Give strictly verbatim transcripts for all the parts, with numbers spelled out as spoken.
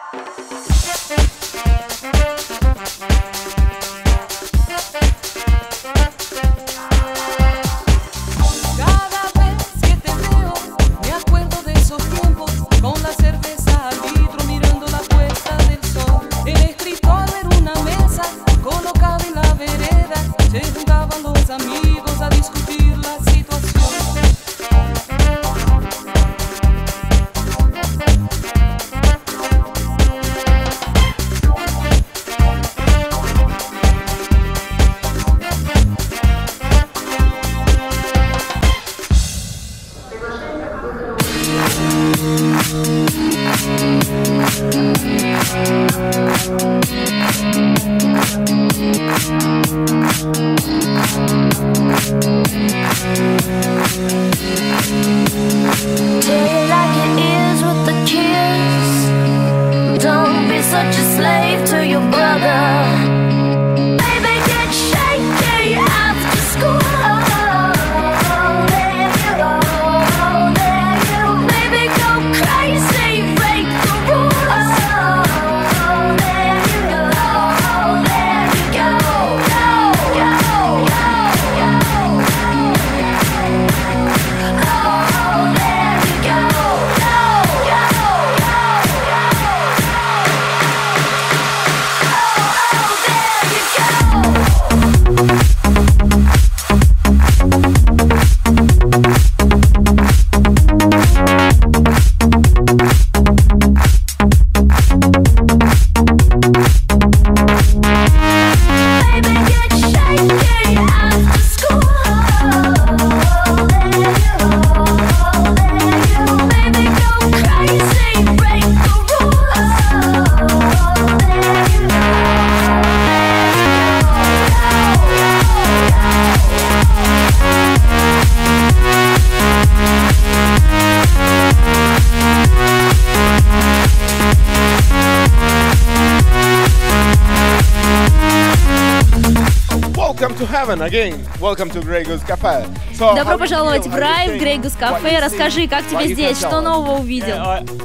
Добро пожаловать в рай, в Grey Goose Cafe. Расскажи, как тебе здесь, что нового увидел?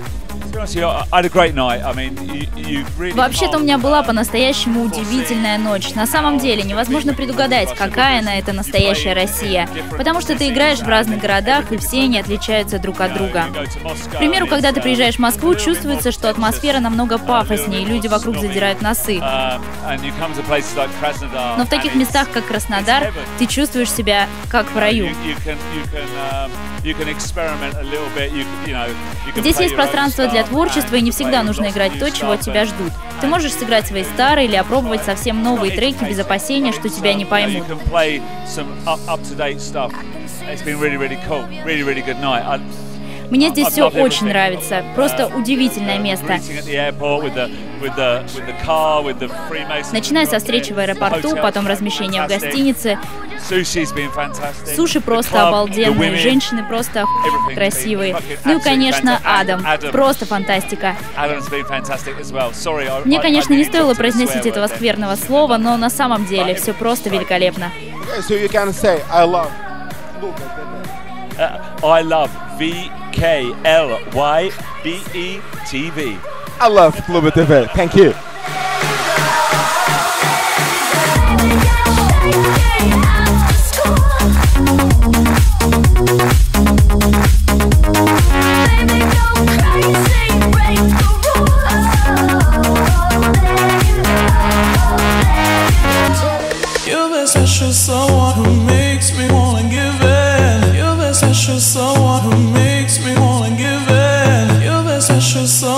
Вообще-то у меня была по-настоящему удивительная ночь. На самом деле невозможно предугадать, какая она эта настоящая Россия. Потому что ты играешь в разных городах, и все они отличаются друг от друга. К примеру, когда ты приезжаешь в Москву, чувствуется, что атмосфера намного пафоснее, и люди вокруг задирают носы. Но в таких местах, как Краснодар, ты чувствуешь себя как в раю. Здесь есть пространство для творчества, и не всегда нужно играть то, чего от тебя ждут. Ты можешь сыграть свои старые или опробовать совсем новые треки без опасения, что тебя не поймут. Мне здесь все очень нравится. Просто удивительное место. Начиная со встречи в аэропорту, потом размещение в гостинице. Суши просто обалденные, женщины просто красивые. Ну и, конечно, Адам. Просто фантастика. Мне, конечно, не стоило произносить этого скверного слова, но на самом деле все просто великолепно. I love V K L Y B E T V. I love Clube T V. Thank you. You're the special someone who makes me wanna give in. You're the special someone who makes me wanna give in. You're the special someone.